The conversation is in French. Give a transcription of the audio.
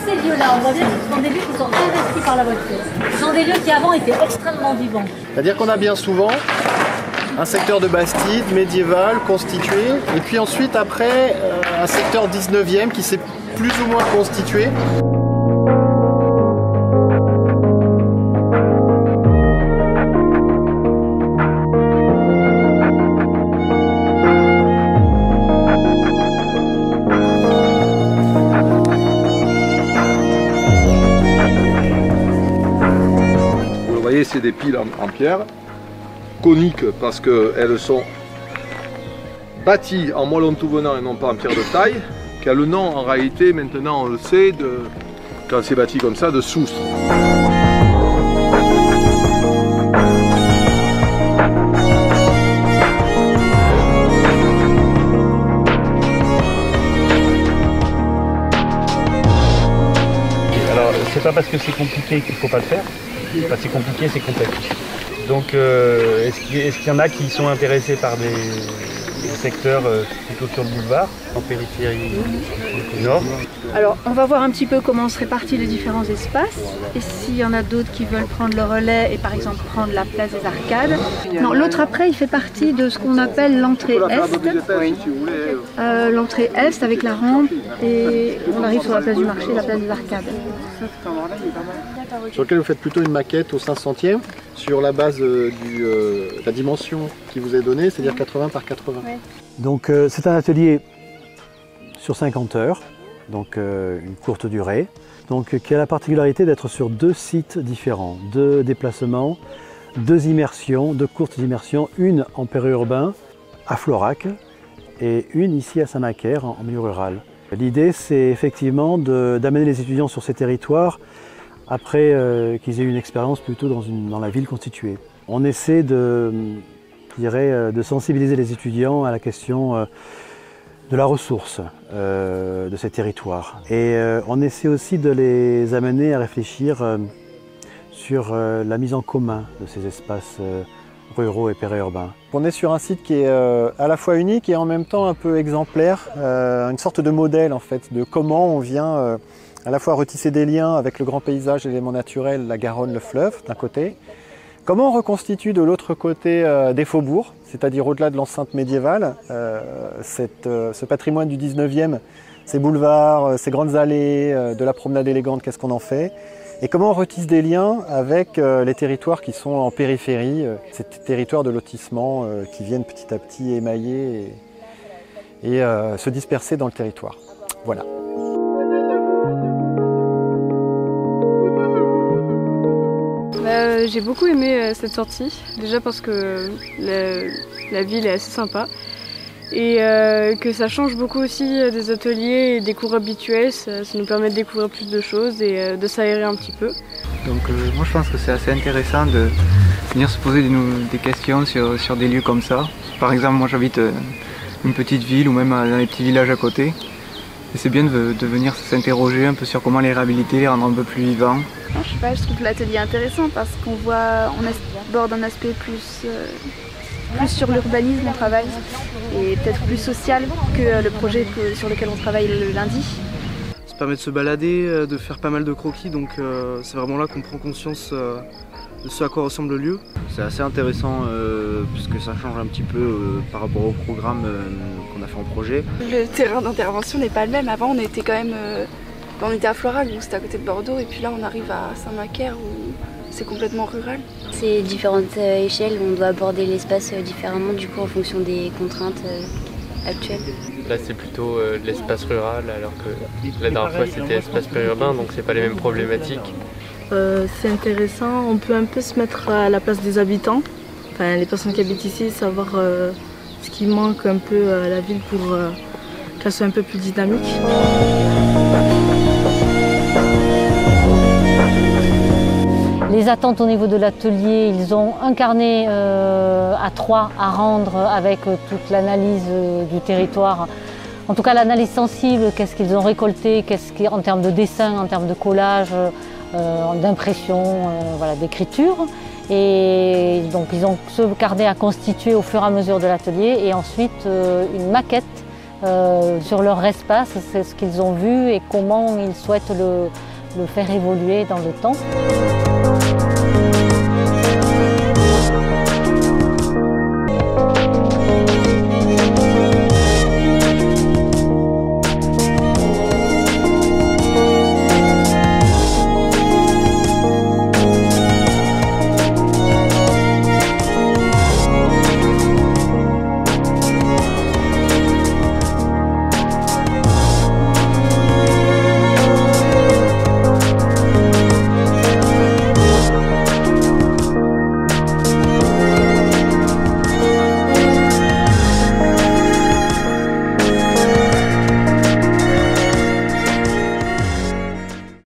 ces lieux-là, on voit bien que ce sont des lieux qui sont investis par la voiture. Ce sont des lieux qui avant étaient extrêmement vivants. C'est-à-dire qu'on a bien souvent un secteur de Bastide médiéval constitué, et puis ensuite après un secteur 19e qui s'est plus ou moins constitué. Vous voyez, c'est des piles en pierre, coniques parce qu'elles sont bâties en moellon tout venant et non pas en pierre de taille, qui a le nom en réalité, maintenant on le sait, quand c'est bâti comme ça, de soustre. Alors, c'est pas parce que c'est compliqué qu'il ne faut pas le faire. Enfin, c'est compliqué, c'est complexe. Donc, est-ce qu'il y en a qui sont intéressés par des secteurs plutôt sur le boulevard, en périphérie nord? Alors, on va voir un petit peu comment se répartissent les différents espaces. Et s'il y en a d'autres qui veulent prendre le relais et par exemple prendre la place des arcades. Non, l'autre après, il fait partie de ce qu'on appelle l'entrée Est. L'entrée Est avec la rampe et on arrive sur la place du marché, la place des arcades. Sur lequel vous faites plutôt une maquette au 500e sur la base de la dimension qui vous est donnée, c'est-à-dire 80 par 80. Ouais. Donc c'est un atelier sur 50 heures, donc une courte durée, donc qui a la particularité d'être sur 2 sites différents, 2 déplacements, 2 immersions, 2 courtes immersions, une en périurbain à Florac et une ici à Saint-Macaire en milieu rural. L'idée c'est effectivement d'amener les étudiants sur ces territoires après qu'ils aient eu une expérience plutôt dans la ville constituée. On essaie de sensibiliser les étudiants à la question de la ressource de ces territoires. Et on essaie aussi de les amener à réfléchir sur la mise en commun de ces espaces ruraux et périurbains. On est sur un site qui est à la fois unique et en même temps un peu exemplaire, une sorte de modèle en fait, de comment on vient à la fois retisser des liens avec le grand paysage, l'élément naturel, la Garonne, le fleuve d'un côté. Comment on reconstitue de l'autre côté des faubourgs, c'est-à-dire au-delà de l'enceinte médiévale, ce patrimoine du 19e, ces boulevards, ces grandes allées, de la promenade élégante, qu'est-ce qu'on en fait? Et comment on retisse des liens avec les territoires qui sont en périphérie, ces territoires de lotissement qui viennent petit à petit émailler et se disperser dans le territoire. Voilà. J'ai beaucoup aimé cette sortie, déjà parce que la ville est assez sympa et que ça change beaucoup aussi des ateliers et des cours habituels, ça nous permet de découvrir plus de choses et de s'aérer un petit peu. Donc moi je pense que c'est assez intéressant de venir se poser des questions sur des lieux comme ça. Par exemple, moi j'habite une petite ville ou même dans les petits villages à côté. Et c'est bien de venir s'interroger un peu sur comment les réhabiliter, les rendre un peu plus vivants. Non, je sais pas, je trouve l'atelier intéressant parce qu'on aborde un aspect plus sur l'urbanisme, on travaille, et peut-être plus social que le projet sur lequel on travaille le lundi. Ça permet de se balader, de faire pas mal de croquis, donc c'est vraiment là qu'on prend conscience de ce à quoi ressemble le lieu. C'est assez intéressant puisque ça change un petit peu par rapport au programme qu'on a fait en projet. Le terrain d'intervention n'est pas le même. Avant on était quand même on était à Florac, donc c'était à côté de Bordeaux, et puis là on arrive à Saint-Macaire où c'est complètement rural. C'est différentes échelles, on doit aborder l'espace différemment du coup en fonction des contraintes actuelles. Là c'est plutôt de l'espace rural alors que la dernière fois c'était espace périurbain, donc c'est pas les mêmes problématiques. C'est intéressant, on peut un peu se mettre à la place des habitants, enfin les personnes qui habitent ici, savoir ce qui manque un peu à la ville pour qu'elle soit un peu plus dynamique. Les attentes au niveau de l'atelier, ils ont un carnet à 3 à rendre avec toute l'analyse du territoire. En tout cas l'analyse sensible, qu'est-ce qu'ils ont récolté, en termes de dessin, en termes de collage, d'impression, voilà, d'écriture. Et donc ils ont ce carnet à constituer au fur et à mesure de l'atelier et ensuite une maquette sur leur espace, c'est ce qu'ils ont vu et comment ils souhaitent le faire évoluer dans le temps.